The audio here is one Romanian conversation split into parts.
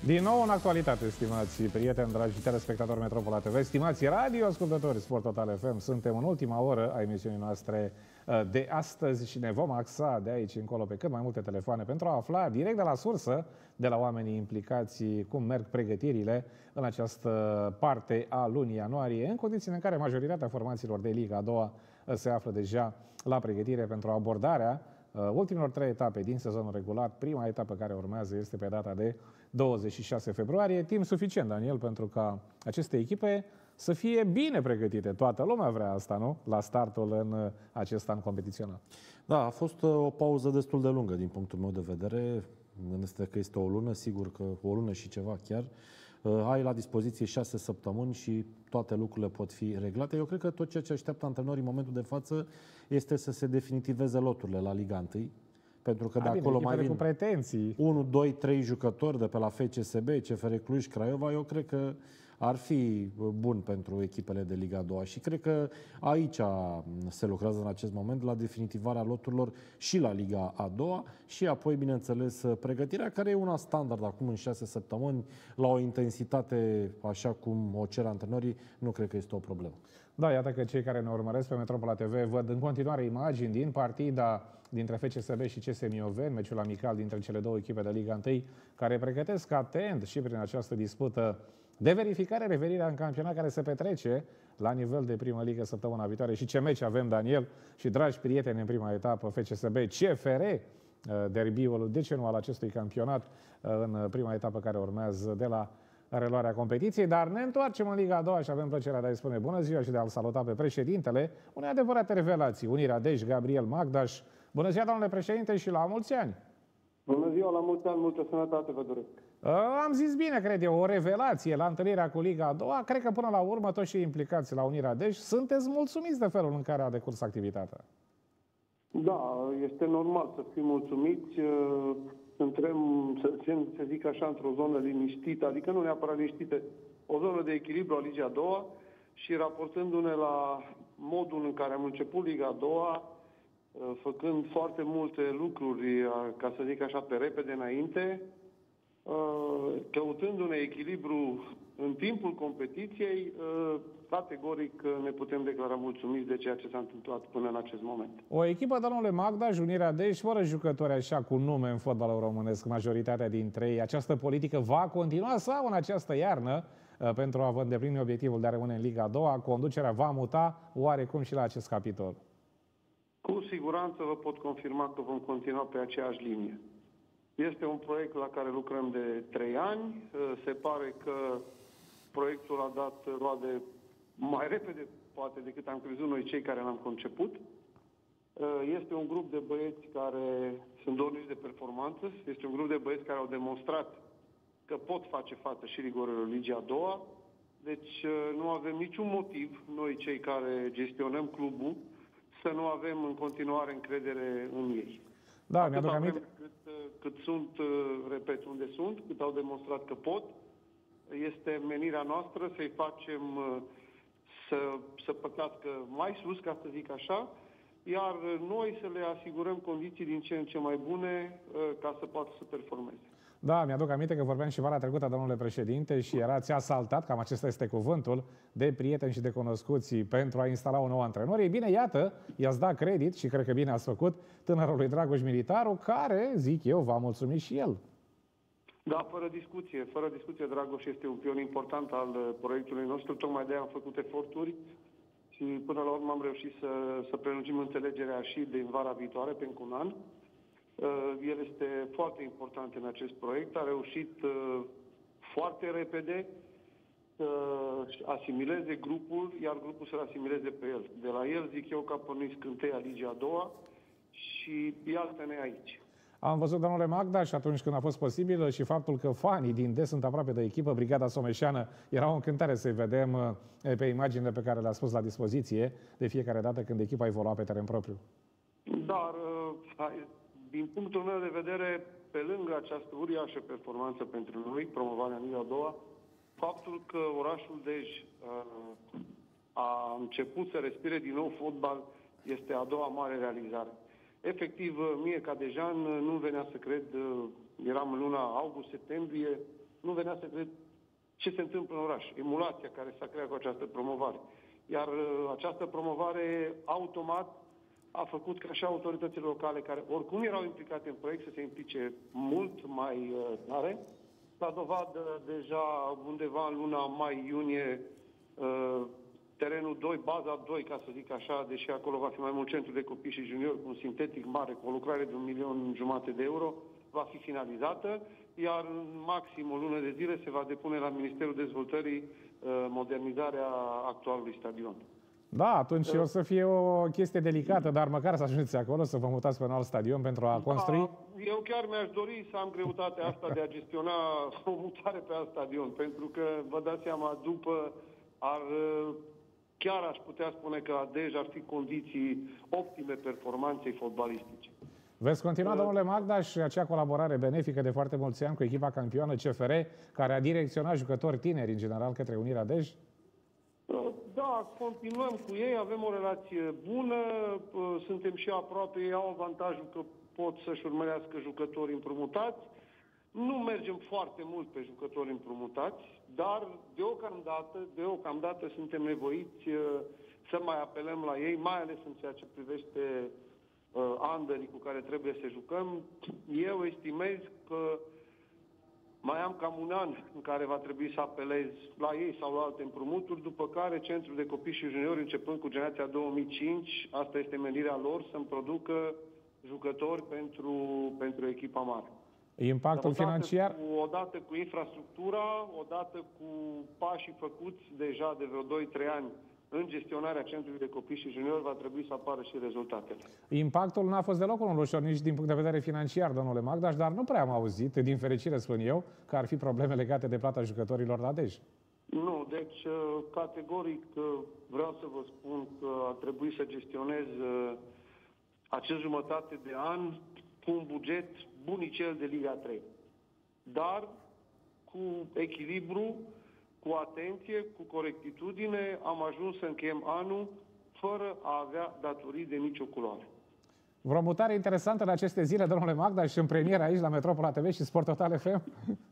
Din nou în actualitate, stimați prieteni, dragi telespectatori Metropola TV, stimați radioascultători Sport Total FM, suntem în ultima oră a emisiunii noastre de astăzi și ne vom axa de aici încolo pe cât mai multe telefoane pentru a afla direct de la sursă, de la oamenii implicați, cum merg pregătirile în această parte a lunii ianuarie, în condițiile în care majoritatea formațiilor de Liga a doua se află deja la pregătire pentru abordarea ultimelor 3 etape din sezonul regular. Prima etapă care urmează este pe data de 26 februarie. Timp suficient, Daniel, pentru ca aceste echipe să fie bine pregătite. Toată lumea vrea asta, nu? La startul în acest an competițional. Da, a fost o pauză destul de lungă din punctul meu de vedere. Este că este o lună, sigur că o lună și ceva chiar. Ai la dispoziție 6 săptămâni și toate lucrurile pot fi reglate. Eu cred că tot ceea ce așteaptă antrenorii în momentul de față este să se definitiveze loturile la Liga 1. Pentru că de acolo mai vin cu pretenții. 1, 2, 3 jucători de pe la FCSB, CFR Cluj, Craiova. Eu cred că ar fi bun pentru echipele de Liga 2 și cred că aici se lucrează în acest moment la definitivarea loturilor și la Liga a doua și apoi, bineînțeles, pregătirea care e una standard acum în 6 săptămâni la o intensitate așa cum o cer antrenorii, nu cred că este o problemă. Da, iată că cei care ne urmăresc pe Metropola TV văd în continuare imagini din partida dintre FCSB și CS Mioveni, meciul amical dintre cele două echipe de Liga 1, care pregătesc atent și prin această dispută de verificare revenirea în campionat care se petrece la nivel de primă ligă săptămâna viitoare. Și ce meci avem, Daniel, și dragi prieteni, în prima etapă, FCSB, CFR, derbiul, de ce nu, al acestui campionat, în prima etapă care urmează de la reluarea competiției, dar ne întoarcem în Liga a doua și avem plăcerea de a-i spune bună ziua și de a-l saluta pe președintele unei adevărate revelații, Unirea Dej, Gabriel Magdaș. Bună ziua, domnule președinte, și la mulți ani! Bună ziua, la mulți ani, multă sănătate vă doresc! Am zis bine, cred eu, o revelație la întâlnirea cu Liga a doua. Cred că până la urmă toți cei implicați la Unirea Dej sunteți mulțumiți de felul în care a decurs activitatea. Da, este normal să fim mulțumiți. Suntem, să zic așa, într-o zonă liniștită, adică nu neapărat liniștită, o zonă de echilibru a Ligii a doua și raportându-ne la modul în care am început Liga a doua, făcând foarte multe lucruri, ca să zic așa, pe repede înainte, căutându-ne echilibru în timpul competiției, categoric ne putem declara mulțumiți de ceea ce s-a întâmplat până în acest moment. O echipă, domnule Magdaș, Unirea Dej, fără jucători așa cu nume în fotbalul românesc, majoritatea dintre ei, această politică va continua sau în această iarnă, pentru a vă îndeplini obiectivul de a rămâne în Liga a doua, conducerea va muta oarecum și la acest capitol? Cu siguranță vă pot confirma că vom continua pe aceeași linie. Este un proiect la care lucrăm de 3 ani. Se pare că proiectul a dat roade mai repede, poate, decât am crezut noi cei care l-am conceput. Este un grup de băieți care sunt dorniți de performanță. Este un grup de băieți care au demonstrat că pot face față și rigorilor Ligii a doua. Deci nu avem niciun motiv, noi cei care gestionăm clubul, să nu avem în continuare încredere în ei. Da, mi-aduc aminte. Cât sunt, repet, unde sunt, cât au demonstrat că pot, este menirea noastră să-i facem să pătească mai sus, ca să zic așa, iar noi să le asigurăm condiții din ce în ce mai bune ca să poată să performeze. Da, mi-aduc aminte că vorbeam și vara trecută, domnule președinte, și erați asaltat, cam acesta este cuvântul, de prieteni și de cunoscuți pentru a instala un nou antrenor. Ei bine, iată, i-ați dat credit și cred că bine ați făcut tânărului Dragoș Militaru, care, zic eu, va mulțumi și el. Da, fără discuție, Dragoș este un pion important al proiectului nostru, tocmai de-aia am făcut eforturi și până la urmă am reușit să prelungim înțelegerea și din vara viitoare, pe încă un an. El este foarte important în acest proiect, a reușit foarte repede să asimileze grupul, iar grupul să-l asimileze pe el. De la el, zic eu, că a pornit scânteia Ligii a doua și iată-ne aici. Am văzut, domnule Magda, și atunci când a fost posibil și faptul că fanii din D sunt aproape de echipă, Brigada Someșeană, era o încântare să-i vedem pe imaginile pe care le-a spus la dispoziție de fiecare dată când echipa evolua pe teren propriu. Dar, din punctul meu de vedere, pe lângă această uriașă performanță pentru noi, promovarea în Liga a doua, faptul că orașul Dej a început să respire din nou fotbal este a doua mare realizare. Efectiv, mie ca dejan nu venea să cred, eram în luna august-septembrie, nu venea să cred ce se întâmplă în oraș, emulația care s-a creat cu această promovare. Iar această promovare automat a făcut ca și autoritățile locale, care oricum erau implicate în proiect, să se implice mult mai tare. La dovadă, deja undeva în luna mai-iunie, terenul 2, baza 2, ca să zic așa, deși acolo va fi mai mult centru de copii și juniori, cu un sintetic mare, cu o lucrare de 1,5 milion de euro, va fi finalizată, iar în maxim o lună de zile se va depune la Ministerul Dezvoltării modernizarea actualului stadion. Da, atunci o să fie o chestie delicată, dar măcar să ajungeți acolo, să vă mutați pe un alt stadion pentru a construi. Eu chiar mi-aș dori să am greutatea asta de a gestiona o mutare pe alt stadion, pentru că, vă dați seama, după chiar aș putea spune că Adej ar fi condiții optime performanței fotbalistice. Veți continua, domnule Magda, și acea colaborare benefică de foarte mulți ani cu echipa campioană CFR, care a direcționat jucători tineri, în general, către Unirea Dej? Da, continuăm cu ei, avem o relație bună, suntem și aproape, ei au avantajul că pot să-și urmărească jucători împrumutați. Nu mergem foarte mult pe jucători împrumutați, dar deocamdată suntem nevoiți să mai apelăm la ei, mai ales în ceea ce privește underii cu care trebuie să jucăm. Eu estimez că mai am cam un an în care va trebui să apelez la ei sau la alte împrumuturi, după care Centrul de Copii și Juniori, începând cu generația 2005, asta este menirea lor, să-mi producă jucători pentru echipa mare. Impactul financiar? Odată cu infrastructura, odată cu pașii făcuți deja de vreo 2-3 ani în gestionarea Centrului de Copii și Juniori, va trebui să apară și rezultatele. Impactul n-a fost deloc unul ușor, nici din punct de vedere financiar, domnule Magdaș, dar nu prea am auzit, din fericire spun eu, că ar fi probleme legate de plata jucătorilor la Dej. Nu, deci categoric vreau să vă spun că ar trebui să gestionez acest jumătate de an cu un buget bunicel de Liga 3. Dar cu echilibru, cu atenție, cu corectitudine, am ajuns să încheiem anul fără a avea datorii de nicio culoare. Vreo mutare interesantă în aceste zile, domnule Magdaș, și în premieră aici la Metropola TV și Sport Total FM?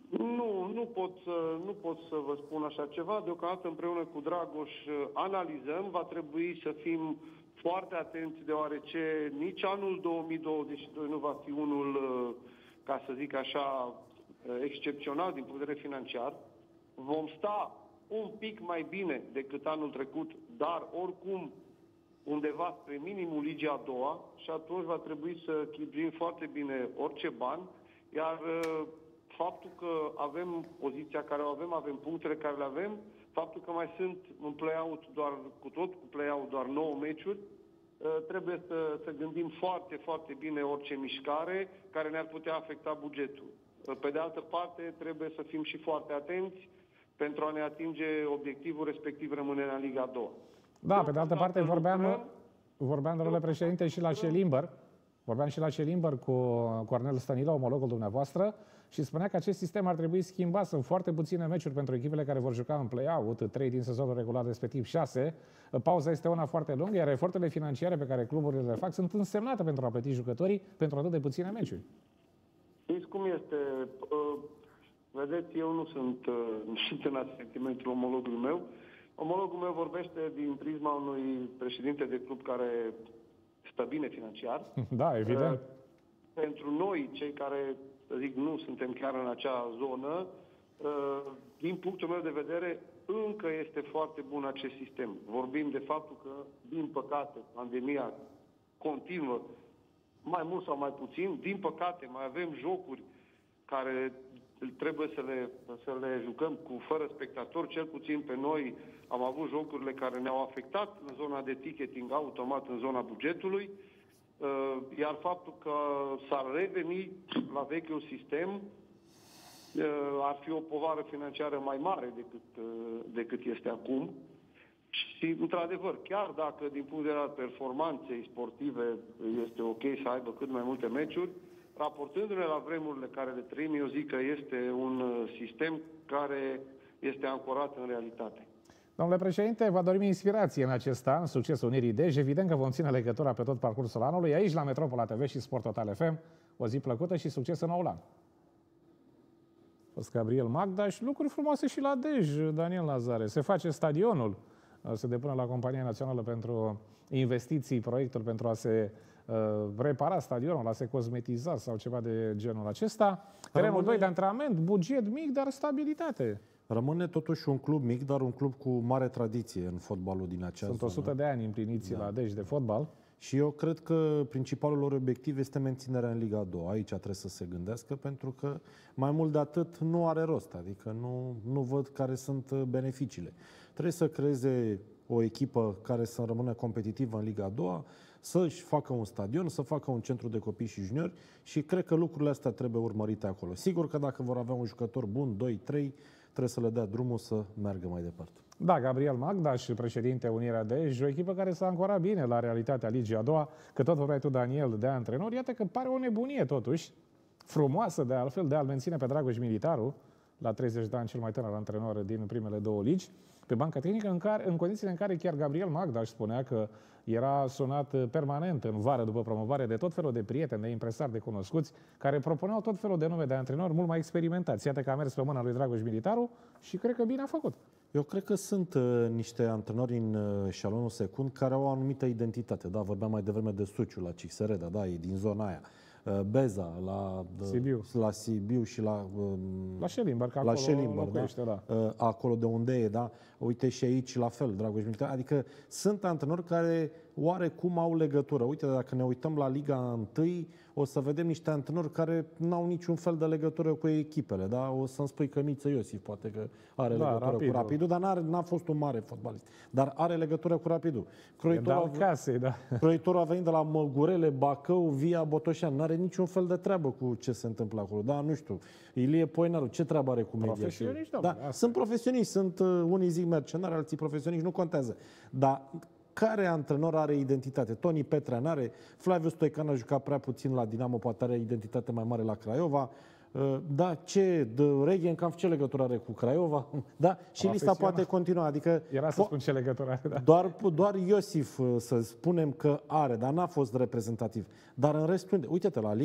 Nu pot să vă spun așa ceva. Deocamdată împreună cu Dragoș analizăm. Va trebui să fim foarte atenți, deoarece nici anul 2022 nu va fi unul, ca să zic așa, excepțional din punct de vedere financiar. Vom sta un pic mai bine decât anul trecut, dar oricum undeva spre minimul Ligii a doua, și atunci va trebui să chibrim foarte bine orice bani, iar faptul că avem poziția care o avem punctele care le avem, faptul că mai sunt în play-out cu play-out doar 9 meciuri, trebuie să gândim foarte, foarte bine orice mișcare care ne-ar putea afecta bugetul. Pe de altă parte, trebuie să fim și foarte atenți pentru a ne atinge obiectivul respectiv rămânerea în Liga 2. Da, pe de altă parte vorbeam, domnule președinte, și la Șelimber. Vorbeam și la Șelimber cu Cornel Stănilă, omologul dumneavoastră, și spunea că acest sistem ar trebui schimbat. Sunt foarte puține meciuri pentru echipele care vor juca în play-out, 3 din sezonul regular, respectiv 6. Pauza este una foarte lungă, iar eforturile financiare pe care cluburile le fac sunt însemnate pentru a plăti jucătorii pentru atât de puține meciuri. Știți cum este? Vedeți, eu nu sunt în sentimentul omologului meu. Omologul meu vorbește din prisma unui președinte de club care stă bine financiar. Da, evident. Pentru noi, cei care, să zic, nu suntem chiar în acea zonă, din punctul meu de vedere, încă este foarte bun acest sistem. Vorbim de faptul că, din păcate, pandemia continuă, mai mult sau mai puțin. Din păcate, mai avem jocuri care trebuie să le jucăm fără spectatori. Cel puțin pe noi am avut jocurile care ne-au afectat în zona de ticketing, automat în zona bugetului, iar faptul că s-ar reveni la vechiul sistem ar fi o povară financiară mai mare decât este acum. Și, într-adevăr, chiar dacă din punct de vedere al performanței sportive este ok să aibă cât mai multe meciuri, raportându-ne la vremurile care le trăim, eu zic că este un sistem care este ancorat în realitate. Domnule președinte, vă dorim inspirație în acest an, succesul Unirii Dej. Evident că vom ține legătura pe tot parcursul anului, aici la Metropola TV și Sport Total FM. O zi plăcută și succes în noul an! fost Gabriel Magda și lucruri frumoase și la Dej, Daniel Lazare. Se face stadionul, se depune la Compania Națională pentru Investiții proiectul pentru a se repara stadionul, a se cosmetiza sau ceva de genul acesta. Terenul 2 de antrenament, buget mic, dar stabilitate. Rămâne totuși un club mic, dar un club cu mare tradiție în fotbalul din această Sunt 100 de ani împliniți la Dej de fotbal. Și eu cred că principalul lor obiectiv este menținerea în Liga 2. Aici trebuie să se gândească, pentru că mai mult de atât nu are rost. Adică nu văd care sunt beneficiile. Trebuie să creeze o echipă care să rămână competitivă în Liga 2, să-și facă un stadion, să facă un centru de copii și juniori și cred că lucrurile astea trebuie urmărite acolo. Sigur că dacă vor avea un jucător bun, 2-3, trebuie să le dea drumul să meargă mai departe. Da, Gabriel Magdaș, președinte Unirea Dej, o echipă care s-a ancorat bine la realitatea Ligii a doua, că tot vorbeai tu, Daniel, de antrenor, iată că pare o nebunie totuși, frumoasă de altfel, de a-l menține pe Dragoș Militaru, la 30 de ani cel mai tânăr antrenor din primele două ligi, pe banca tehnică, în condițiile în care chiar Gabriel Magdaș spunea că era sunat permanent în vară după promovare de tot felul de prieteni, de impresari, de cunoscuți, care propuneau tot felul de nume de antrenori mult mai experimentați. Iată că a mers pe mâna lui Dragoș Militaru și cred că bine a făcut. Eu cred că sunt niște antrenori în șalonul secund care au o anumită identitate. Da, vorbeam mai devreme de Suciu la Cixereda, da, e din zona aia. Beza la Sibiu și la Schellimber, la Schellimber, da? Acolo de unde e, da? Uite și aici la fel, Dragoș Militaru. Adică sunt antrenori care oarecum au legătură. Uite, dacă ne uităm la Liga 1, o să vedem niște antrenori care n-au niciun fel de legătură cu ecipele, da? O să-mi spui că Miță Iosif poate că are legătură cu Rapidul, dar n-a fost un mare fotbalist. Dar are legătură cu Rapidul. Croitorul a venit de la Măgurele, Bacău, Via Botoșan. N-are niciun fel de treabă cu ce se întâmplă acolo. Da, nu știu. Ilie Poinaru, ce treabă are cu media? Profesioniști, da, sunt profesioniști, sunt unii zic mercenari, alții profesioniști, nu contează. Dar care antrenor are identitate? Toni Petrea n-are, Flaviu Stoican a jucat prea puțin la Dinamo, poate are identitate mai mare la Craiova. Da, Regenkampf ce legătură are cu Craiova? Da, și lista poate continua. Adică era să spun ce legătură are, da. Doar Iosif, să spunem că are, dar n-a fost reprezentativ. Dar în restul, uite-te, la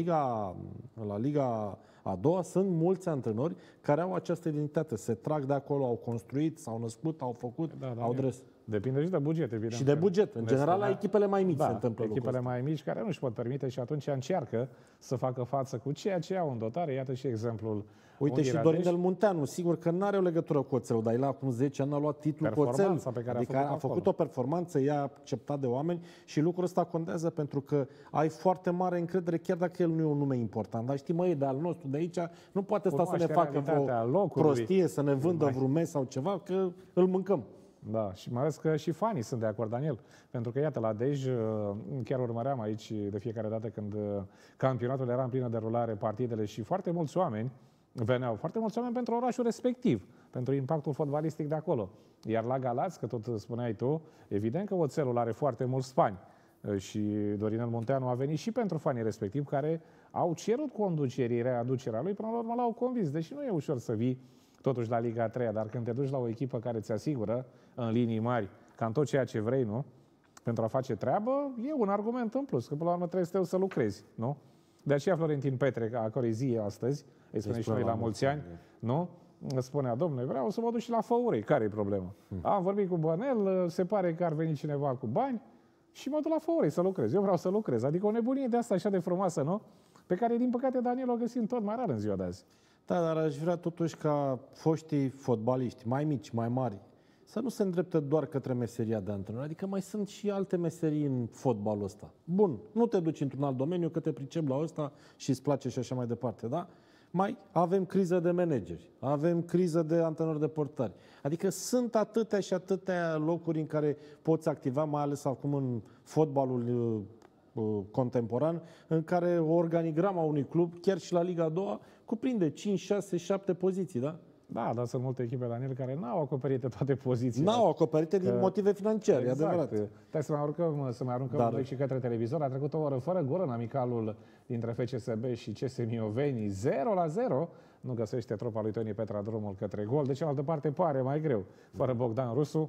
Liga a doua sunt mulți antrenori care au această identitate. Se trag de acolo, au construit, s-au născut, au făcut, au dres. Depinde și de buget, evident. Și de buget. În general, la echipele mai mici se întâmplă lucrul echipele mai mici care nu își pot permite și atunci încearcă să facă față cu ceea ce au în dotare. Iată și exemplul. Uite, și Dorinel Munteanu, sigur că nu are o legătură cu oțelul, dar el acum 10 ani a luat titlul cu oțel. Adică a făcut o performanță, ea a acceptat de oameni și lucrul ăsta contează pentru că ai foarte mare încredere, chiar dacă el nu e un nume important. Dar știi, e de al nostru de aici, nu poate sta să ne facă o prostie, să ne vândă vreun mes sau ceva, că îl mâncăm. Da, și mai ales că și fanii sunt de acord, Daniel. Pentru că, iată, la Dej, chiar urmăream aici de fiecare dată când campionatul era în plină derulare, partidele și foarte mulți oameni veneau, foarte mulți oameni pentru orașul respectiv, pentru impactul fotbalistic de acolo. Iar la Galați, că tot spuneai tu, evident că oțelul are foarte mulți fani. Și Dorinel Munteanu a venit și pentru fanii respectivi care au cerut conducerii readucerea lui, până la urmă l-au convins. Deși nu e ușor să vii totuși la Liga 3, dar când te duci la o echipă care ți asigură în linii mari cam tot ceea ce vrei, nu? Pentru a face treabă, e un argument în plus, că până la urmă trebuie să lucrezi, nu? De aceea Florentin Petre, a cărei zi e astăzi, îi spune și noi la mulți ani, nu? Spunea, domnule, vreau să mă duc și la Făurei, care e problema? Am vorbit cu Bănel, se pare că ar veni cineva cu bani și mă duc la Făurei să lucrez. Eu vreau să lucrez. Adică o nebunie de asta așa de frumoasă, nu? Pe care, din păcate, Daniel o găsim tot mai rar în ziua de azi. Da, dar aș vrea totuși ca foștii fotbaliști, mai mici, mai mari, să nu se îndreptă doar către meseria de antrenor. Adică mai sunt și alte meserii în fotbalul ăsta. Bun, nu te duci într-un alt domeniu, că te pricepi la ăsta și îți place și așa mai departe, da? Mai avem criză de manageri, avem criză de antrenori de portari. Adică sunt atâtea și atâtea locuri în care poți activa, mai ales acum în fotbalul contemporan, în care organigrama unui club, chiar și la Liga 2, cuprinde 5, 6, 7 poziții, da? Da, dar sunt multe echipe, Daniel, care n-au acoperite toate pozițiile. N-au acoperite din motive financiare, exact. E adevărat. Hai să mai aruncăm noi și către televizor. A trecut o oră fără gol în amicalul dintre FCSB și CS Mioveni, 0-0. Nu găsește tropa lui Toni Petra drumul către gol. De cealaltă parte pare mai greu. Fără Bogdan Rusu,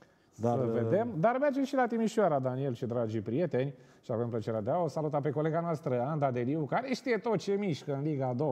să vedem. Dar mergem și la Timișoara, Daniel și dragii prieteni. Și avem plăcerea de a o saluta pe colega noastră, Anda Deliu, care știe tot ce mișcă în Liga a doua.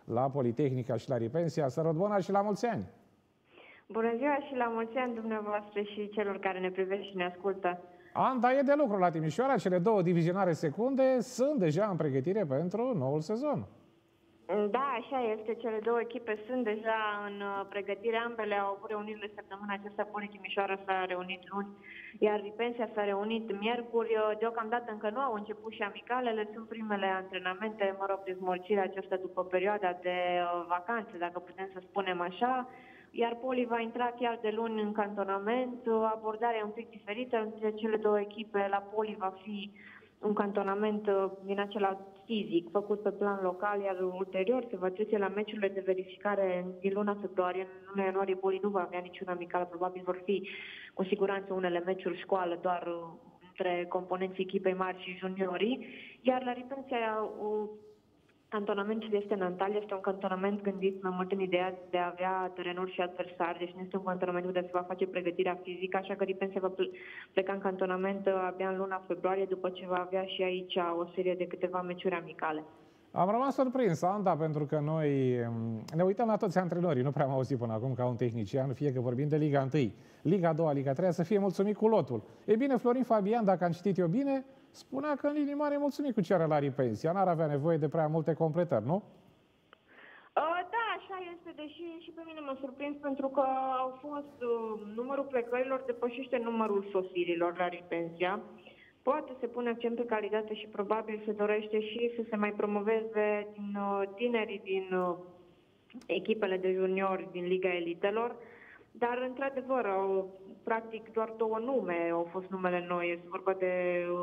la Politehnica și la Ripensia. Sărut bună și la mulți ani! Bună ziua și la mulți ani dumneavoastră și celor care ne privesc și ne ascultă. Anda e de lucru la Timișoara, cele 2 divizionare secunde sunt deja în pregătire pentru noul sezon. Da, așa este. Cele 2 echipe sunt deja în pregătire. Ambele au avut reunirile săptămâna aceasta. Poli Timișoara s-a reunit luni, iar Ripensia s-a reunit miercuri. Deocamdată încă nu au început și amicalele. Sunt primele antrenamente, dezmorțirea aceasta după perioada de vacanțe, dacă putem să spunem așa. Iar Poli va intra chiar de luni în cantonament. Abordarea e un pic diferită între cele 2 echipe. La Poli va fi un cantonament din acela fizic, făcut pe plan local, iar ulterior se va trece la meciurile de verificare din luna februarie. În luna ianuarie Poli nu va avea niciun amical, probabil vor fi cu siguranță unele meciuri școală, doar între componenții echipei mari și juniorii. Iar la Ripensia cantonamentul este în Antalya, este un cantonament gândit mai mult în ideea de a avea terenuri și adversari, deci nu este un cantonament unde se va face pregătirea fizică, așa că Ripensia va pleca în cantonament abia în luna februarie, după ce va avea și aici o serie de câteva meciuri amicale. Am rămas surprins, Anda, pentru că noi ne uităm la toți antrenorii, nu prea am auzit până acum ca un tehnician, fie că vorbim de Liga 1, Liga 2, Liga 3, să fie mulțumit cu lotul. E bine, Florin Fabian, dacă am citit eu bine, spunea că în linii mari e mulțumit cu ce are la Ripensia, n-ar avea nevoie de prea multe completări, nu? Da, așa este, deși și pe mine m-a surprins pentru că au fost numărul plecărilor depășește numărul sosirilor la Ripensia. Poate se pune accent pe calitate și probabil se dorește și să se mai promoveze din tinerii din echipele de juniori din Liga Elitelor, dar într-adevăr, practic doar 2 nume au fost numele noi. Este vorba de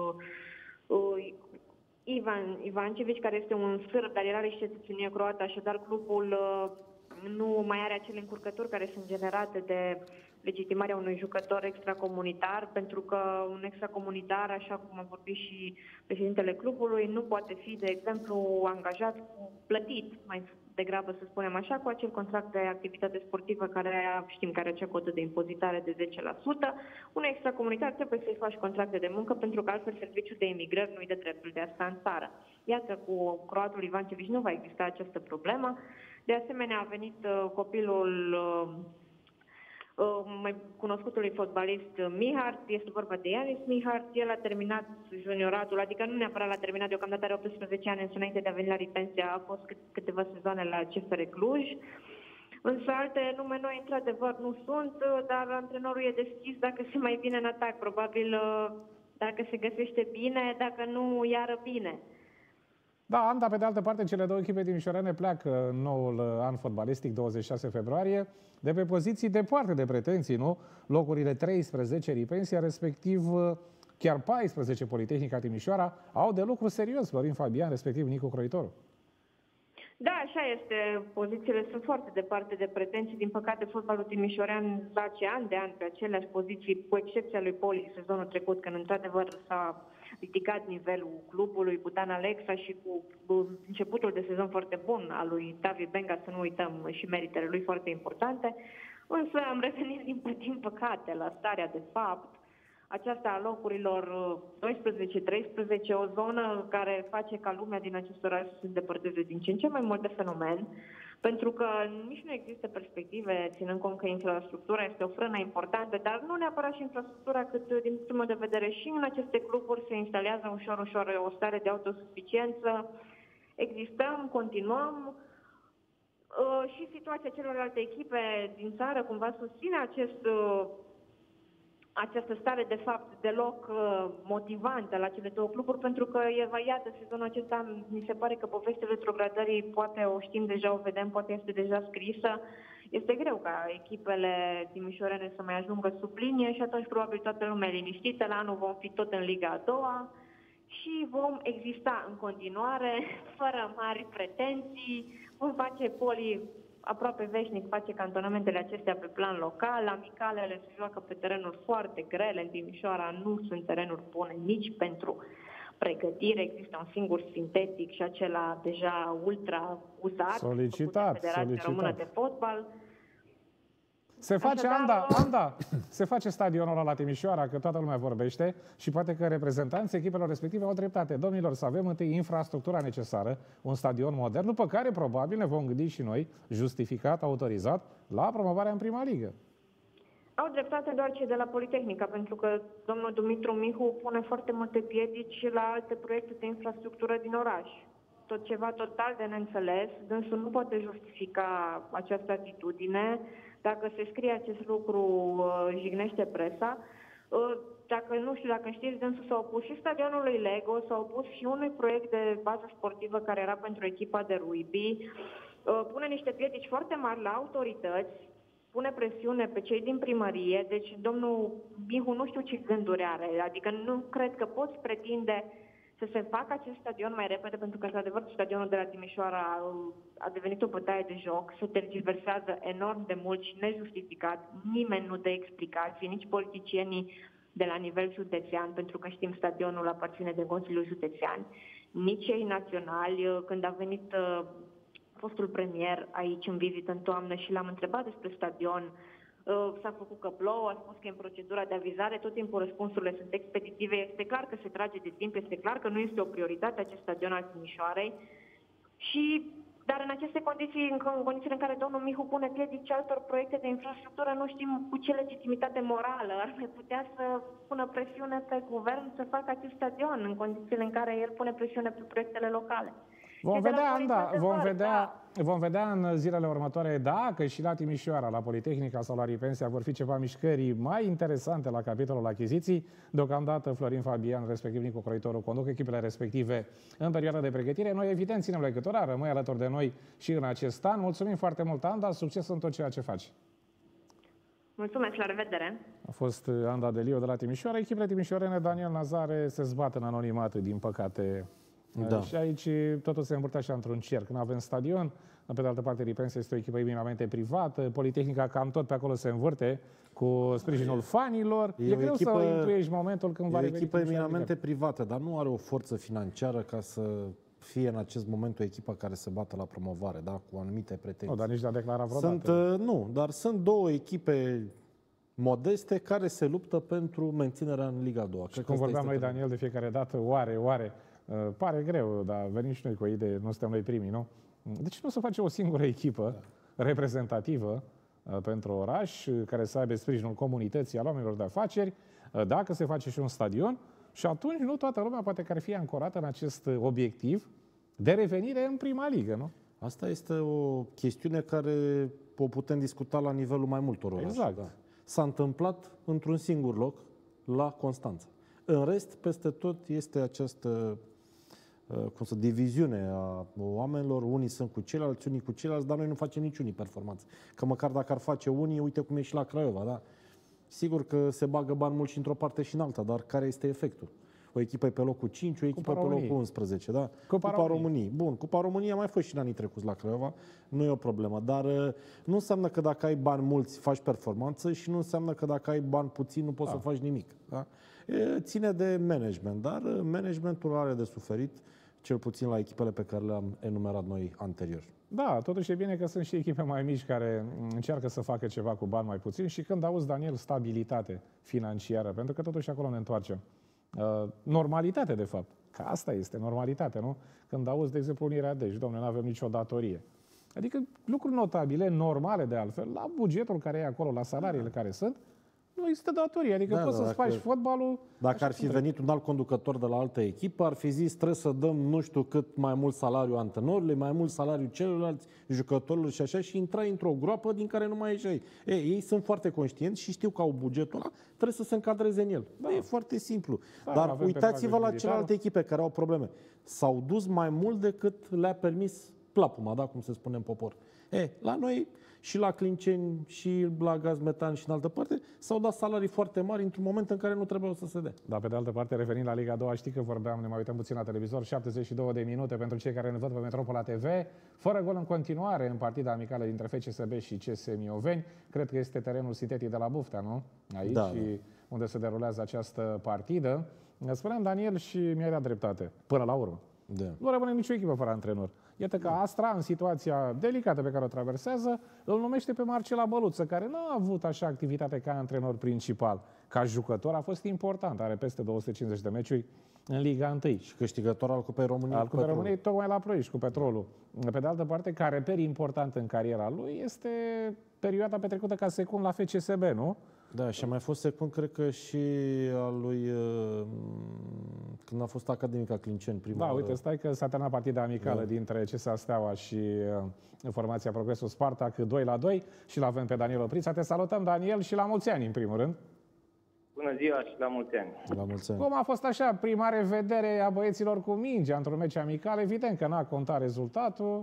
Ivan Ivancevic, care este un sârb, dar el are și cetățenie croată, așadar clubul nu mai are acele încurcături care sunt generate de legitimarea unui jucător extracomunitar, pentru că un extracomunitar, așa cum a vorbit și președintele clubului, nu poate fi, de exemplu, angajat plătit, mai degrabă să spunem așa, cu acel contract de activitate sportivă care știm că are acea cotă de impozitare de 10%. Un extracomunitar trebuie să-i faci contracte de muncă, pentru că altfel serviciul de emigrări nu-i dă dreptul de asta în țară. Iată, cu croatul Ivancevic nu va exista această problemă. De asemenea, a venit copilul mai cunoscutului fotbalist Mihart, este vorba de Ianis Mihart. El a terminat junioratul, adică nu neapărat l-a terminat, deocamdată are 18 ani, însă înainte de a veni la Ripensia a fost câteva sezoane la CFR Cluj. Însă alte nume noi, într-adevăr, nu sunt, dar antrenorul e deschis dacă se mai vine în atac, probabil dacă se găsește bine, dacă nu, iară bine. Da, Anda, pe de altă parte, cele 2 echipe timișorene pleacă în noul an fotbalistic, 26 februarie, de pe poziții departe de pretenții, nu? Locurile 13 Ripensia, respectiv chiar 14 Politehnica Timișoara, au de lucru serios Florin Fabian, respectiv Nicu Croitoru. Da, așa este. Pozițiile sunt foarte departe de pretenții. Din păcate, fotbalul timișorean zace an de an pe aceleași poziții, cu excepția lui Poli sezonul trecut, când într-adevăr s-a ridicat nivelul clubului cu Dan Alexa și cu începutul de sezon foarte bun al lui Tavi Benga, să nu uităm și meritele lui foarte importante. Însă am revenit din păcate la starea de fapt, aceasta a locurilor 12-13, o zonă care face ca lumea din acest oraș să se îndepărteze din ce în ce mai mult de fenomen, pentru că nici nu există perspective, ținând cont că infrastructura este o frână importantă, dar nu neapărat și infrastructura, cât din punctul meu de vedere și în aceste cluburi se instalează ușor o stare de autosuficiență. Existăm, continuăm și situația celorlalte echipe din țară cumva susține această stare, de fapt, deloc motivantă la cele 2 cluburi, pentru că, iată, sezonul acesta, mi se pare că povestea retrogradării, poate o știm deja, o vedem, poate este deja scrisă. Este greu ca echipele timișorene să mai ajungă sub linie și atunci probabil toată lumea liniștită. La anul vom fi tot în Liga a 2-a și vom exista în continuare, fără mari pretenții. Vom face Poli aproape veșnic, face cantonamentele acestea pe plan local, amicalele se joacă pe terenuri foarte grele, în Timișoara nu sunt terenuri bune nici pentru pregătire, există un singur sintetic și acela deja ultra uzat, Solicitat. Română de Fotbal. Se face, se face stadionul ăla la Timișoara, că toată lumea vorbește și poate că reprezentanții echipelor respective au dreptate. Domnilor, să avem întâi infrastructura necesară, un stadion modern, după care probabil ne vom gândi și noi, justificat, autorizat, la promovarea în prima ligă. Au dreptate doar cei de la Politehnica, pentru că domnul Dumitru Mihu pune foarte multe piedici la alte proiecte de infrastructură din oraș. Tot ceva total de neînțeles, dânsul nu poate justifica această atitudine. Dacă se scrie acest lucru, jignește presa. Dacă nu știu, dacă știți, dânsul s-a opus și stadionului Lego, s-a opus și unui proiect de bază sportivă care era pentru echipa de rugby. Pune niște piedici foarte mari la autorități, pune presiune pe cei din primărie, deci domnul Mihu nu știu ce gânduri are, adică nu cred că poți pretinde să se facă acest stadion mai repede, pentru că, într-adevăr, stadionul de la Timișoara a devenit o bătaie de joc, se tergiversează enorm de mult și nejustificat, nimeni nu dă explicații, nici politicienii de la nivel județean, pentru că știm stadionul aparține de Consiliul Județean, nici cei naționali. Când a venit fostul premier aici în vizită în toamnă și l-am întrebat despre stadion, s-a făcut că plouă, a spus că e în procedura de avizare, tot timpul răspunsurile sunt expeditive, este clar că se trage de timp, este clar că nu este o prioritate acest stadion al Timișoarei, dar în aceste condiții, în condițiile în care domnul Mihu pune piedici altor proiecte de infrastructură, nu știm cu ce legitimitate morală ar mai putea să pună presiune pe guvern să facă acest stadion, în condițiile în care el pune presiune pe proiectele locale. Vom vedea, Anda, vom vedea în zilele următoare dacă și la Timișoara, la Politehnica sau la Ripensia vor fi ceva mișcări mai interesante la capitolul achiziții. Deocamdată Florin Fabian, respectiv Nicu Croitoru, conduc echipele respective în perioada de pregătire. Noi, evident, ținem legătura, rămâi alături de noi și în acest an. Mulțumim foarte mult, Anda, succes în tot ceea ce faci. Mulțumesc, la revedere! A fost Anda Deliu de la Timișoara. Echipele timișorene, Daniel Nazare, se zbat în anonimat, din păcate. Da. Și aici totul se învârte așa într-un cerc. Nu avem stadion, pe de altă parte Ripensia este o echipă eminamente privată, Politehnica cam tot pe acolo se învârte cu sprijinul fanilor. E greu să intuiești momentul când va reveni. E o echipă eminamente privată, dar nu are o forță financiară ca să fie în acest moment o echipă care se bată la promovare, da? Cu anumite pretenții. Nu, dar nici de-a declarat vreodată. Dar sunt două echipe modeste care se luptă pentru menținerea în Liga 2. Și cum vorbeam noi, Daniel, de fiecare dată, oare, pare greu, dar venim și noi cu o idee, nu suntem noi primii, nu? De ce nu se face o singură echipă reprezentativă pentru oraș, care să aibă sprijinul comunității, al oamenilor de afaceri, dacă se face și un stadion, și atunci nu toată lumea poate că ar fi ancorată în acest obiectiv de revenire în prima ligă, nu? Asta este o chestiune care o putem discuta la nivelul mai multor orașe. Exact. Da. S-a întâmplat într-un singur loc, la Constanța. În rest, peste tot este această diviziune a oamenilor, unii sunt cu ceilalți, unii cu ceilalți, dar noi nu facem niciunii performanță. Că măcar dacă ar face unii, uite cum e și la Craiova, da? Sigur că se bagă bani mulți și într-o parte și în alta, dar care este efectul? O echipă e pe locul 5, o echipă pe locul 11, da? Cupa României. Bun, Cupa României a mai fost și în anii trecuți la Craiova, nu e o problemă, dar nu înseamnă că dacă ai bani mulți faci performanță și nu înseamnă că dacă ai bani puțini nu poți să faci nimic, da? Ține de management, dar managementul are de suferit, cel puțin la echipele pe care le-am enumerat noi anterior. Da, totuși e bine că sunt și echipe mai mici care încearcă să facă ceva cu bani mai puțini și când auzi, Daniel, stabilitate financiară, pentru că totuși acolo ne întoarcem. Normalitate, de fapt. Că asta este normalitate, nu? Când auzi, de exemplu, Unirea Dej, domnule, nu avem nicio datorie. Adică lucruri notabile, normale de altfel, la bugetul care e acolo, la salariile care sunt, nu există datorie, adică poți să-ți faci fotbalul... Dacă ar fi venit un alt conducător de la altă echipă, ar fi zis, trebuie să dăm nu știu cât mai mult salariu antrenorului, mai mult salariu celorlalți jucătorilor și așa, și intrai într-o groapă din care nu mai ieșai. Ei sunt foarte conștienți și știu că au bugetul ăla, trebuie să se încadreze în el. Da. E foarte simplu. Da, dar uitați-vă la celelalte echipe care au probleme. S-au dus mai mult decât le-a permis plapuma, da, cum se spune în popor. La noi... și la Clinceni, și la Gaz Metan și în altă parte, s-au dat salarii foarte mari într-un moment în care nu trebuiau să se dea. Da, pe de altă parte, revenind la Liga 2, știi că vorbeam, ne mai uităm puțin la televizor, 72 de minute pentru cei care ne văd pe Metropola TV, fără gol în continuare în partida amicală dintre FCSB și CS Mioveni. Cred că este terenul sintetic de la Buftea, nu? Aici, da. Unde se derulează această partidă. Spuneam, Daniel, și mi-ai dat dreptate, până la urmă. Da. Nu rămâne nicio echipă fără antrenor. Iată că Astra, în situația delicată pe care o traversează, îl numește pe Marcela Băluță, care nu a avut așa activitate ca antrenor principal. Ca jucător a fost important, are peste 250 de meciuri în Liga 1. Și câștigător al Cupei României. Al Cupei României tocmai la Ploiești, cu Petrolul. Pe de altă parte, ca reper important în cariera lui este perioada petrecută ca secund la FCSB, nu? Da, și a mai fost secund, cred că și al lui, când a fost academic Clinceni prima Da, oară. uite, stai că s-a terminat partida amicală dintre CSA Steaua și formația Progresul Spartak 2-2 și l-avem pe Daniel Oprița. Te salutăm, Daniel, și la mulți ani, în primul rând. Bună ziua și la mulți ani. La mulți ani. Cum a fost așa prima revedere a băieților cu mingea într-un meci amical? Evident că n-a contat rezultatul.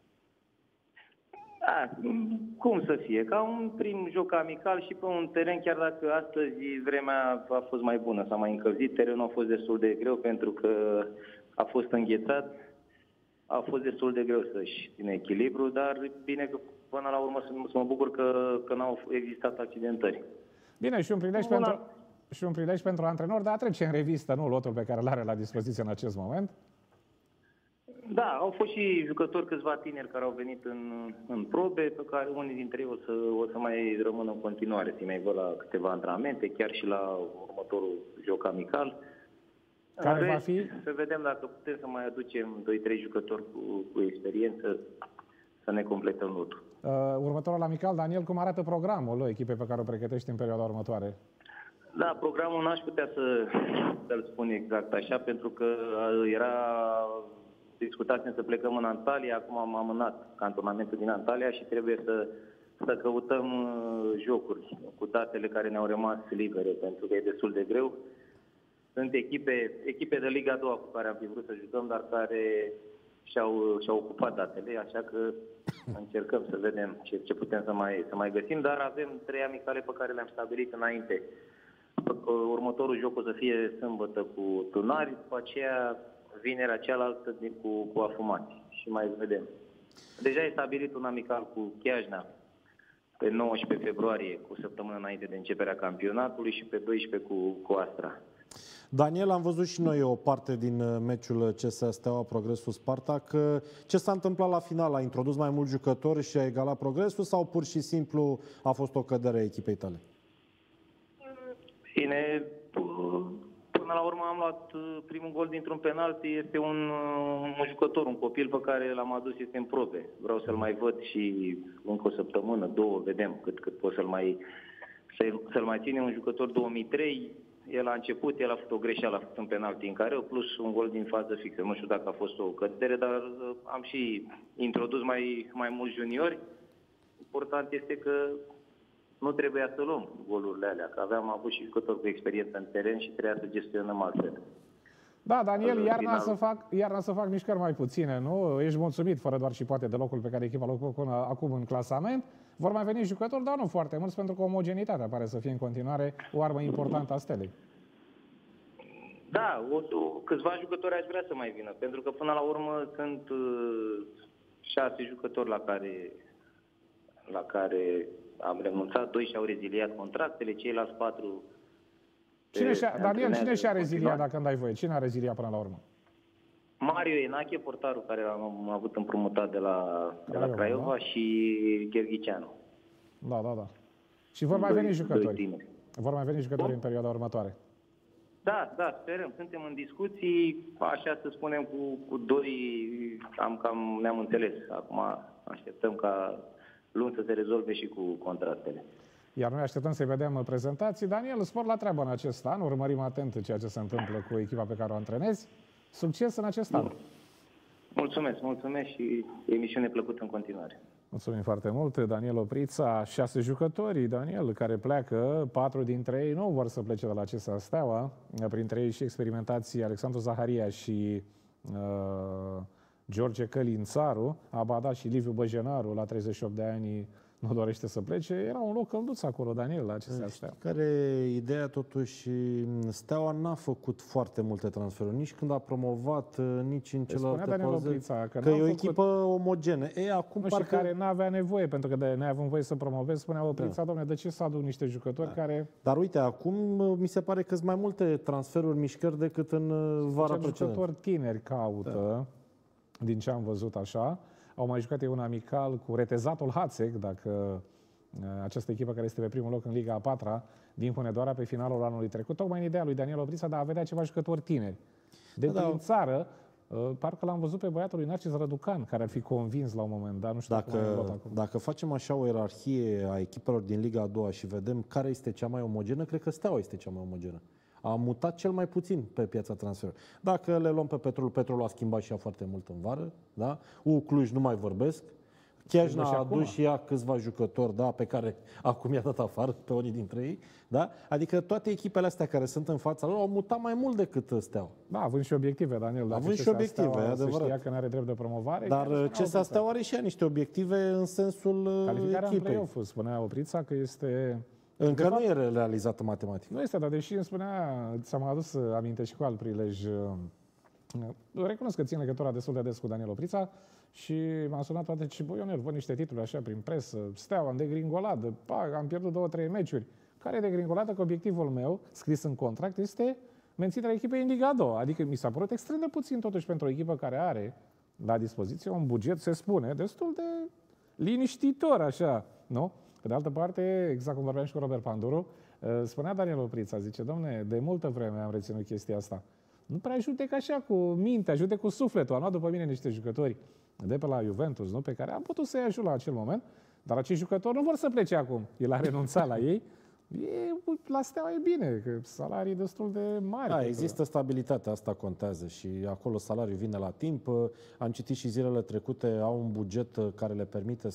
Da, cum să fie? Ca un prim joc amical și pe un teren, chiar dacă astăzi vremea a fost mai bună, s-a mai încălzit, terenul a fost destul de greu pentru că a fost înghețat, a fost destul de greu să-și ține echilibru, dar bine că până la urmă să mă bucur că n-au existat accidentări. Bine, și un prilej pentru antrenor de a trece în revistă, nu, lotul pe care îl are la dispoziție în acest moment. Da, au fost și jucători, câțiva tineri care au venit în probe, pe care unii dintre ei o să mai rămână în continuare, să mai văd la câteva antrenamente, chiar și la următorul joc amical. Care va fi? Să vedem dacă putem să mai aducem 2-3 jucători cu experiență să ne completăm lotul. Următorul amical, Daniel, cum arată programul echipei pe care o pregătești în perioada următoare? Da, programul n-aș putea să-l spun exact așa, pentru că era discutat să plecăm în Antalya, acum am amânat cantonamentul din Antalya și trebuie să căutăm jocuri cu datele care ne-au rămas libere, pentru că e destul de greu. Sunt echipe de Liga 2 cu care am fi vrut să jucăm, dar care și-au ocupat datele, așa că încercăm să vedem ce putem să mai găsim, dar avem 3 amicale pe care le-am stabilit înainte. Următorul joc o să fie sâmbătă cu Tunari, după aceea vinerea cealaltă cu Afumați și mai vedem. Deja e stabilit un amical cu Chiajna pe 19 februarie, cu săptămână înainte de începerea campionatului, și pe 12 cu Astra. Daniel, am văzut și noi o parte din meciul CSA Steaua Progresul Spartak. Ce s-a întâmplat la final? A introdus mai mulți jucători și a egalat Progresul sau pur și simplu a fost o cădere a echipei tale? Bine, până la urmă am luat primul gol dintr-un penalti. Este un jucător, un copil pe care l-am adus, este în probe. Vreau să-l mai văd și încă o săptămână, două, vedem cât pot să-l mai ține. Un jucător 2003, el a început, el a făcut o greșeală, a făcut un penalti în careu, plus un gol din fază fixă. Nu știu dacă a fost o cădere, dar am și introdus mai mulți juniori. Important este că nu trebuia să luăm golurile alea, că am avut și jucători cu experiență în teren și trebuia să gestionăm altfel. Da, Daniel, iarna să fac mișcări mai puține, nu? Ești mulțumit, fără doar și poate, de locul pe care echipa l-a până acum în clasament. Vor mai veni jucători, dar nu foarte mulți, pentru că omogenitatea pare să fie în continuare o armă importantă a Stelei. Da, câțiva jucători aș vrea să mai vină, pentru că până la urmă sunt 6 jucători la care am renunțat, 2 și-au reziliat contractele, ceilalți 4... Daniel, cine și-a reziliat, dacă îmi dai voie? Cine a reziliat până la urmă? Mario Enache, portarul care l-am avut împrumutat de la Craiova, da? Și Gherghicianu. Da. Și vor mai veni jucători. Vor mai veni jucători în perioada următoare. Da, sperăm. Suntem în discuții, așa să spunem, cu 2 ne-am înțeles. Acum așteptăm ca luni să se rezolve și cu contractele. Iar noi așteptăm să-i vedem prezentații. Daniel, spor la treabă în acest an. Urmărim atent ceea ce se întâmplă cu echipa pe care o antrenezi. Succes în acest an! Mulțumesc și emisiune plăcută în continuare. Mulțumim foarte mult, Daniel Oprița. 6 jucători, Daniel, care pleacă. 4 dintre ei nu vor să plece de la CSA Steaua. Printre ei și experimentații Alexandru Zaharia și George Călințaru. Abada și Liviu Băjenaru, la 38 de ani, nu dorește să plece. Era un loc călduț acolo, Daniel, la acestea Steaua. Care ideea, totuși, Steaua n-a făcut foarte multe transferuri. Nici când a promovat, nici în celelalte pauze. Că e o echipă omogenă. Acum nu, parcă... și care n-avea nevoie, pentru că neavând voie să promovezi, spunea Oprița, dom'le, de ce să aduc niște jucători care... Dar uite, acum mi se pare că sunt mai multe transferuri, mișcări decât în vara precedentă. Jucători tineri caută. din ce am văzut așa. Au mai jucat un amical cu retezatul Hațeg, dacă această echipă care este pe primul loc în Liga a patra, din Hunedoara pe finalul anului trecut, tocmai în ideea lui Daniel Oprița de a vedea ceva jucători tineri. Din țară, parcă l-am văzut pe băiatul lui Narcis Răducan, care ar fi convins la un moment dat, nu știu dacă facem așa o ierarhie a echipelor din Liga a doua și vedem care este cea mai omogenă, cred că Steaua este cea mai omogenă. A mutat cel mai puțin pe piața transferului. Dacă le luăm pe Petrol a schimbat și ea foarte mult în vară, da? Cluj nu mai vorbesc. Chiajna a adus și ea câțiva jucători, da, pe care acum i-a dat afară pe unii dintre ei, da? Adică toate echipele astea care sunt în fața lor au mutat mai mult decât Steaua. Da, având și obiective, Daniel. Având și obiective, adevărat. Se știa că nu are drept de promovare. Dar CSA Steaua are și ea niște obiective în sensul calificarea echipei. în play-off, spunea Oprița că este... Încă nu e realizată matematic. Nu este, dar deși îmi spunea, ți-am adus aminte și cu alt prilej, recunosc că țin legătura destul de des cu Daniel Oprița și m-a sunat toate și băi, Ionel, văd niște titluri așa prin presă, Steaua, în degringoladă, am pierdut 2-3 meciuri. Care e degringolată? Că obiectivul meu, scris în contract, este menținerea echipei în Liga 2. Adică mi s-a părut extrem de puțin totuși pentru o echipă care are la dispoziție un buget, se spune, destul de liniștitor așa, nu? Pe de altă parte, exact cum vorbeam și cu Robert Panduru, spunea Daniel Oprița, zice, domne, de multă vreme am reținut chestia asta. Nu prea judec așa cu mintea, judec cu sufletul. Am luat după mine niște jucători de pe la Juventus, nu? Pe care am putut să-i ajut la acel moment, dar acești jucători nu vor să plece acum. El a renunțat la ei. La Steaua e bine, că salarii destul de mari. Da, există stabilitatea, asta contează și acolo salariul vine la timp. Am citit și zilele trecute, au un buget care le permite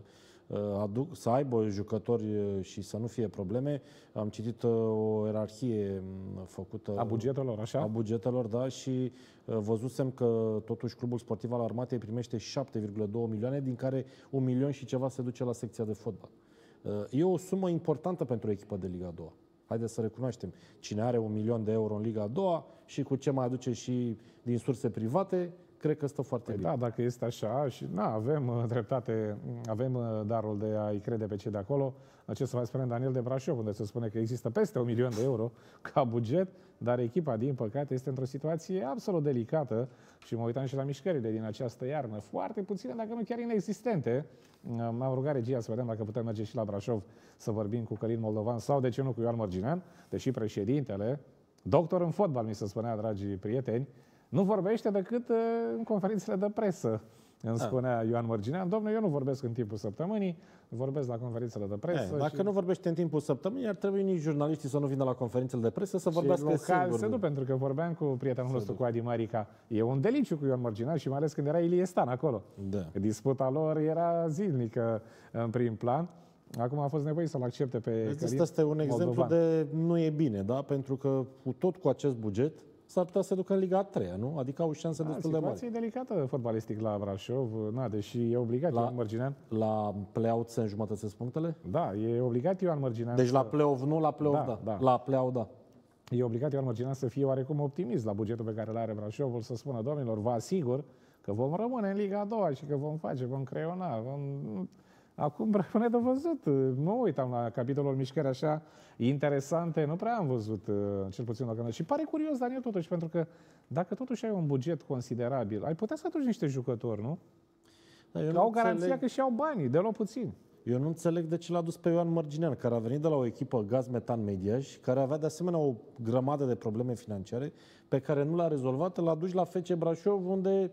să aibă jucători și să nu fie probleme. Am citit o ierarhie făcută a bugetelor, așa? A bugetelor, da, și văzusem că totuși Clubul Sportiv al Armatei primește 7,2 milioane, din care 1 milion și ceva se duce la secția de fotbal. E o sumă importantă pentru o echipă de Liga 2. Haideți să recunoaștem. Cine are 1 milion de euro în Liga 2 și cu ce mai aduce și din surse private, cred că stă foarte bine. Da, dacă este așa și avem dreptate, avem darul de a-i crede pe cei de acolo. Ce să mai spunem Daniel de Brașov, unde se spune că există peste 1 milion de euro ca buget, dar echipa, din păcate, este într-o situație absolut delicată și mă uitam și la mișcările din această iarnă. Foarte puține, dacă nu chiar inexistente. M-am rugat regia să vedem dacă putem merge și la Brașov să vorbim cu Călin Moldovan sau, de ce nu, cu Ioan Mărginean, deși președintele, doctor în fotbal, mi se spunea, dragii prieteni, nu vorbește decât în conferințele de presă. Îmi spunea Ioan Mărginean, domnule, eu nu vorbesc în timpul săptămânii, vorbesc la conferințele de presă. Dacă nu vorbește în timpul săptămânii, ar trebui nici jurnaliștii să nu vină la conferințele de presă să vorbească singur. Pentru că vorbeam cu prietenul nostru, cu Adi Marica. E un deliciu cu Ioan Mărginean și mai ales când era Ilie Stan acolo. Da. Disputa lor era zilnică în prim plan. Acum a fost nevoie să-l accepte pe Călin. Asta este un exemplu de nu e bine, da? Pentru că tot cu acest buget s-ar putea să se ducă în Liga a 3-a, nu? Adică au șanse destul de mari. Situația e delicată fotbalistic la Brașov, deși e obligat Ioan Mărginean. La play-out se înjumătățesc punctele? Da, e obligat Ioan Mărginean. Deci la play-off nu, la play-off da. La play-out da. E obligat Ioan Mărginean să fie oarecum optimist la bugetul pe care îl are Brașovul, să spună, domnilor, vă asigur că vom rămâne în Liga a doua și că vom creiona, Acum rămâne de văzut. Mă uitam la capitolul mișcări așa interesante, nu prea am văzut, cel puțin la canal. Și pare curios, Daniel, totuși, pentru că dacă totuși ai un buget considerabil, ai putea să aduci niște jucători, nu? Da, au garanția că și-au banii, de luat puțin. Eu nu înțeleg de ce l-a dus pe Ioan Mărginean, care a venit de la o echipă Gaz Metan Mediaj, care avea de asemenea o grămadă de probleme financiare, pe care nu l-a rezolvat, l-a dus la FC Brașov, unde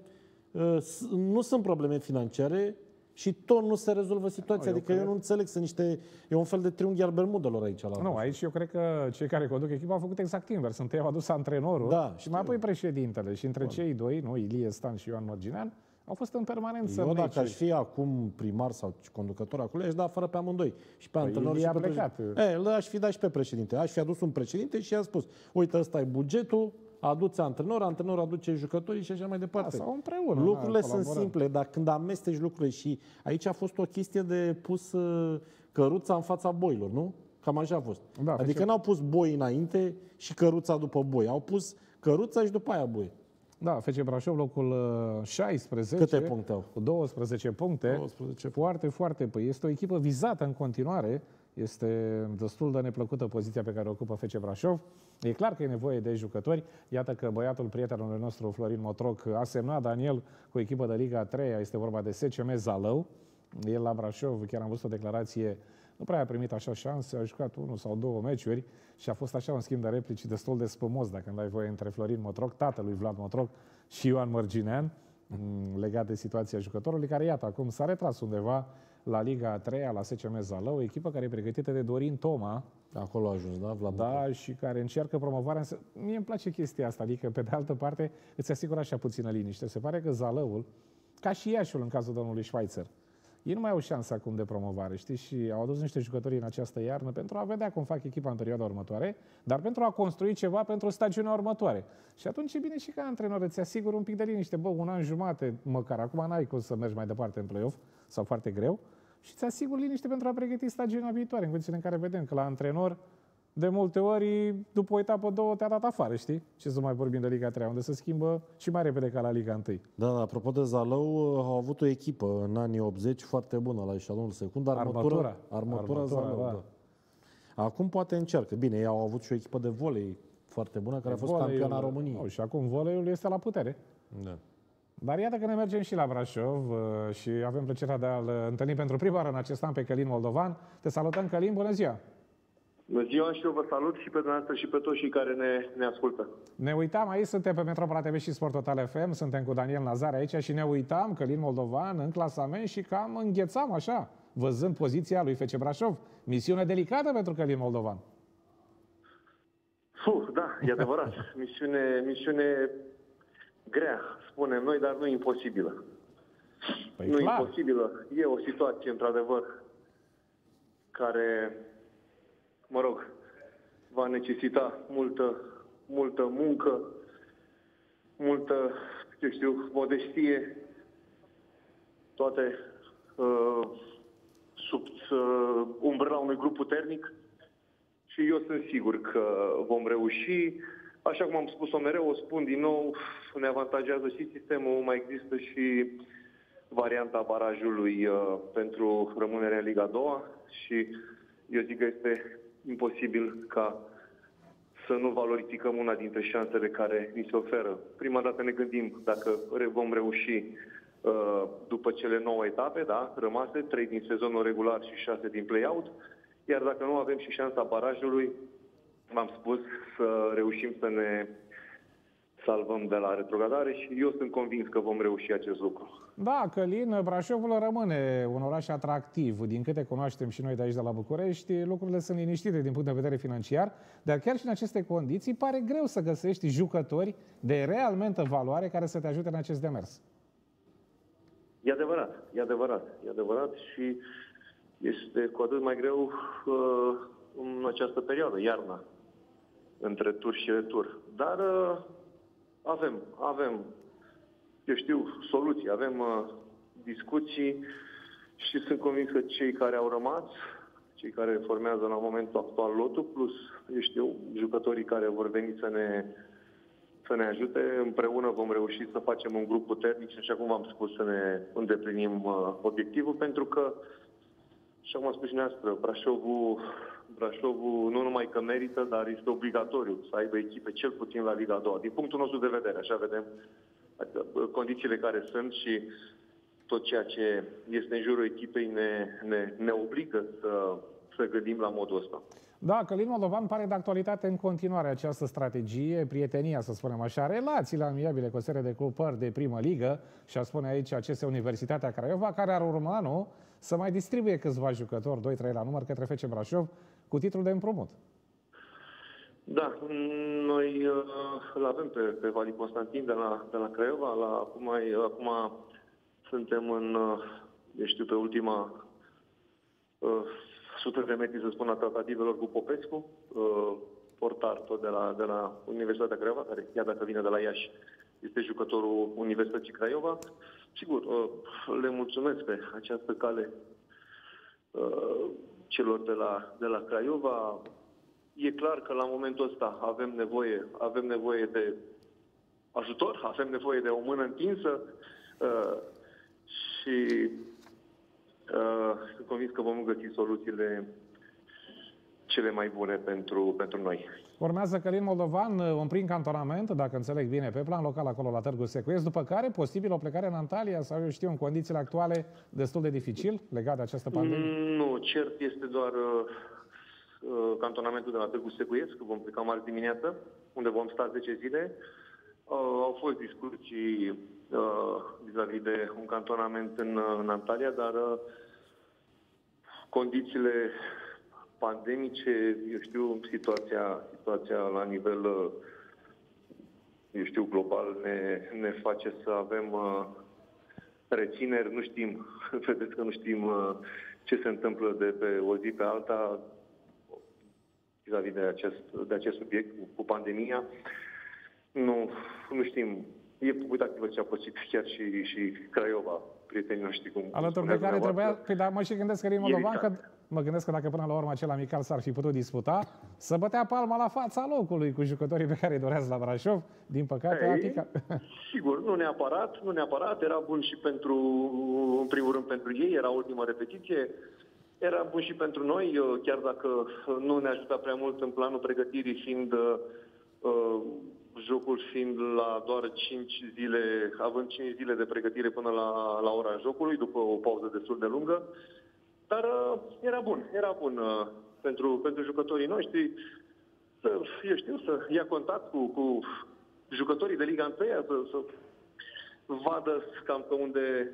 nu sunt probleme financiare, și tot nu se rezolvă situația. Adică eu nu înțeleg, e un fel de triunghi al Bermudelor aici. Aici eu cred că cei care conduc echipa au făcut exact invers. Întâi au adus antrenorul și mai apoi președintele. Și între cei doi, Ilie Stan și Ioan Mărginean, au fost în permanență. Eu dacă aș fi acum primar sau conducător acolo, aș da afară pe amândoi. Și pe antrenor și pe președinte. Aș fi dat și pe președinte. Aș fi adus un președinte și i-a spus, uite, ăsta e bugetul, aduce antrenor aduce jucătorii și așa mai departe. Sau împreună. Lucrurile sunt simple, dar când amesteci lucrurile și aici a fost o chestie de pus căruța în fața boilor, nu? Cam așa a fost. Da, adică n-au pus boi înainte și căruța după boi. Au pus căruța și după aia boi. Da, FC Brașov, locul 16. Câte puncte au? Cu 12 puncte. Foarte, foarte. Este o echipă vizată în continuare. Este destul de neplăcută poziția pe care o ocupă FC Brașov. E clar că e nevoie de jucători. Iată că băiatul, prietenul nostru, Florin Motroc, a semnat, Daniel, cu o echipă de Liga 3, este vorba de SCM Zalău. El la Brașov, chiar am văzut o declarație, nu prea a primit așa șanse, a jucat 1 sau 2 meciuri și a fost așa un schimb de replici destul de spumos, dacă îmi dai voie, între Florin Motroc, tatălui Vlad Motroc, și Ioan Mărginean, legat de situația jucătorului, care, iată, acum s-a retras undeva la Liga 3, la SCM Zalău, o echipă care e pregătită de Dorin Toma. Acolo a ajuns, da? Vlad Da, și care încearcă promovarea. Mie îmi place chestia asta, adică, pe de altă parte, îți asigură așa puțină liniște. Se pare că Zalăul, ca și Iașiul în cazul domnului Schweitzer, ei nu mai au șansa acum de promovare, știi? Și au adus niște jucători în această iarnă pentru a vedea cum fac echipa în perioada următoare, dar pentru a construi ceva pentru stagiunea următoare. Și atunci e bine și ca antrenor, îți asigură un pic de liniște. Bă, un an jumate, măcar, acum n-ai cum să mergi mai departe în play-off, sau foarte greu, și îți asigură liniște pentru a pregăti stagiunea viitoare, în condițiile în care vedem că la antrenor, de multe ori, după o etapă, 2, te-a dat afară, știi? Ce să mai vorbim de Liga 3, unde se schimbă și mai repede ca la Liga 1. Da, apropo de Zalău, au avut o echipă în anii 80 foarte bună la eșalonul secund, Armătura Zalău, da. Acum poate încearcă. Bine, ei au avut și o echipă de volei foarte bună, care a fost campioana României. Și acum voleiul este la putere. Da. Dar iată că ne mergem și la Brașov și avem plăcerea de a-l întâlni pentru prima oară în acest an pe Călin Moldovan. Te salutăm, Călin, bună ziua! Bună ziua și eu vă salut și pe dumneavoastră și pe toți cei care ne ascultă. Ne uitam, aici suntem pe Metropola TV și Sport Total FM, suntem cu Daniel Nazar aici și ne uitam, Călin Moldovan, în clasament și cam înghețam așa, văzând poziția lui FC Brașov. Misiune delicată pentru Călin Moldovan. Da, e adevărat. Misiune grea, spunem noi, dar nu imposibilă. Păi nu clar. imposibilă. E o situație, într-adevăr, care, mă rog, va necesita multă muncă, multă, eu știu, modestie, toate sub umbrela unui grup puternic și eu sunt sigur că vom reuși. Așa cum am spus-o mereu, o spun din nou, ne avantajează și sistemul, mai există și varianta barajului pentru rămânerea în Liga 2 și eu zic că este imposibil ca să nu valorificăm una dintre șansele care ni se oferă. Prima dată ne gândim dacă vom reuși după cele 9 etape, da, rămase, 3 din sezonul regular și 6 din play-out, iar dacă nu avem și șansa barajului, v-am spus, să reușim să ne salvăm de la retrogradare și eu sunt convins că vom reuși acest lucru. Da, Călin, Brașovul rămâne un oraș atractiv. Din câte cunoaștem și noi de aici de la București, lucrurile sunt liniștite din punct de vedere financiar, dar chiar și în aceste condiții pare greu să găsești jucători de realmente valoare care să te ajute în acest demers. E adevărat și este cu atât mai greu în această perioadă, iarna, între tur și retur. Dar avem, eu știu, soluții, avem discuții și sunt convins că cei care au rămas, cei care formează la momentul actual lotul, plus, eu știu, jucătorii care vor veni să ne ajute, împreună vom reuși să facem un grup puternic și, așa cum v-am spus, să ne îndeplinim obiectivul, pentru că, așa cum am spus și noastră, Brașovul nu numai că merită, dar este obligatoriu să aibă echipe cel puțin la Liga 2. Din punctul nostru de vedere, așa vedem condițiile care sunt și tot ceea ce este în jurul echipei ne obligă să gândim la modul ăsta. Da, Călin Moldovan pare de actualitate în continuare această strategie, prietenia, să spunem așa, relațiile amiabile cu o serie de clubări de primă ligă și a spune aici CS Universitatea Craiova, care ar urma, nu, să mai distribuie câțiva jucători, 2-3 la număr, către FC Brașov, cu titlul de împrumut. Da, noi îl avem pe Vali Constantin de la Craiova. Acum suntem pe ultima 100 de metri, să spun, a tratativelor cu Popescu, portar tot de la Universitatea Craiova, care, chiar dacă vine de la Iași, este jucătorul Universității Craiova. Sigur, le mulțumesc pe această cale celor de la Craiova. E clar că la momentul ăsta avem nevoie de ajutor, avem nevoie de o mână întinsă și sunt convins că vom găsi soluțiile cele mai bune pentru noi. Urmează Călin Moldovan, un prim cantonament, dacă înțeleg bine, pe plan local acolo la Târgu Secuiesc, după care posibil o plecare în Antalya sau eu știu, în condițiile actuale destul de dificil legat de această pandemie? Nu, cert este doar cantonamentul de la Târgu Secuiesc, vom pleca marți dimineață, unde vom sta 10 zile. Au fost discuții vis-a-vis de un cantonament în Antalya, dar condițiile pandemice, eu știu, situația la nivel, eu știu, global ne face să avem rețineri, nu știm, vedeți că nu știm ce se întâmplă de pe o zi pe alta vis-a-vis de acest subiect cu pandemia. Nu știm. Uitați-vă ce a pățit chiar și Craiova, prietenii noștri. Alături de care trebuia... Păi, dar mă și gândesc, Călin Moldovan, că mă gândesc că dacă până la urmă acel amical s-ar fi putut disputa, să bătea palma la fața locului cu jucătorii pe care îi doreați la Brașov. Din păcate, a picat. Sigur, nu neapărat. Era bun și în primul rând pentru ei, era ultima repetiție. Era bun și pentru noi, chiar dacă nu ne ajuta prea mult în planul pregătirii, fiind jocul fiind la doar 5 zile, având 5 zile de pregătire până la ora jocului, după o pauză destul de lungă. Dar era bun pentru jucătorii noștri să ia contact cu jucătorii de Liga 1, să vadă cam pe unde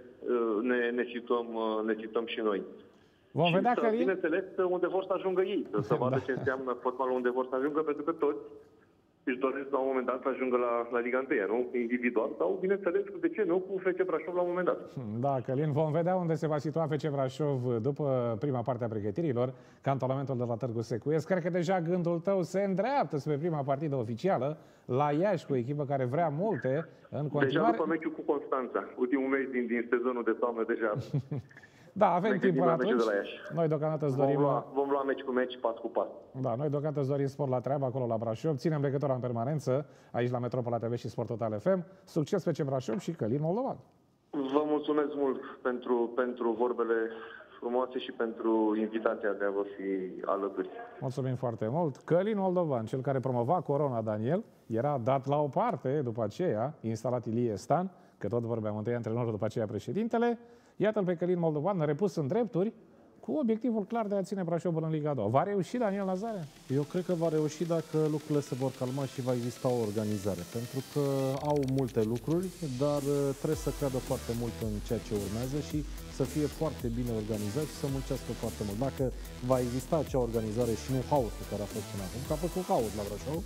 ne situăm și noi. Vom vedea, Călin? Bineînțeles, unde vor să ajungă ei, să vadă ce înseamnă fotbalul unde vor să ajungă, pentru că toți își doresc la un moment dat să ajungă la Liga 1, nu? Individual sau, bineînțeles, de ce nu, cu FC Brașov la un moment dat. Da, Călin, vom vedea unde se va situa FC Brașov după prima parte a pregătirilor, cantonamentul de la Târgu Secuiesc. Cred că deja gândul tău se îndreaptă spre prima partidă oficială la Iași, cu o echipă care vrea multe în continuare. Deja după meciul cu Constanța, ultimul meci din sezonul de toamnă deja. Da, avem timp până atunci. Noi deocamdată îți dorim... Vom lua meci cu meci, pas cu pas. Da, noi deocamdată îți dorim sport la treabă acolo la Brașov. Ținem legătura în permanență aici la Metropola TV și Sport Total FM. Succes FC Brașov și Călin Moldovan. Vă mulțumesc mult pentru vorbele frumoase și pentru invitația de a vă fi alături. Mulțumim foarte mult. Călin Moldovan, cel care promova Corona, Daniel, era dat la o parte după aceea, instalat Ilie Stan, că tot vorbeam întâi antrenorul, după aceea președintele. Iată-l pe Călin Moldovan, repus în drepturi, cu obiectivul clar de a ține Brașovul în Liga 2. Va reuși Daniel Nazare? Eu cred că va reuși dacă lucrurile se vor calma și va exista o organizare. Pentru că au multe lucruri, dar trebuie să creadă foarte mult în ceea ce urmează și să fie foarte bine organizat și să muncească foarte mult. Dacă va exista acea organizare și nu haosul care a fost până acum, că a fost cu haos la Brașov,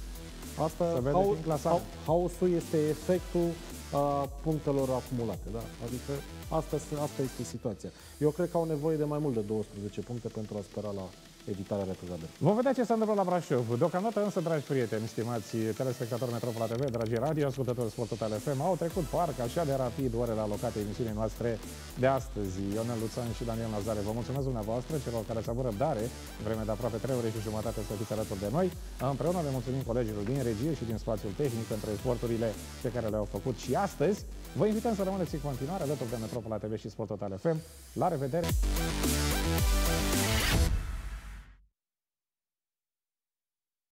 haosul este efectul punctelor acumulate, da? Adică asta este situația. Eu cred că au nevoie de mai mult de 12 puncte pentru a spera la evitarea retrogradării. Vom vedea ce se întâmplă la Brașov. Deocamdată însă, dragi prieteni, stimați telespectatori Metropola TV, dragi radio, ascultători Sport Total FM, au trecut parcă așa de rapid orele alocate emisiunii noastre de astăzi. Ionel Luțan și Daniel Nazare, vă mulțumesc dumneavoastră, celor care ați avut răbdare, vreme de aproape 3 ore și jumătate să fiți alături de noi. Împreună le mulțumim colegilor din regie și din spațiul tehnic pentru eforturile pe care le-au făcut și astăzi. Vă invităm să rămâneți în continuare alături de Metropola TV și Sport Total FM. La revedere!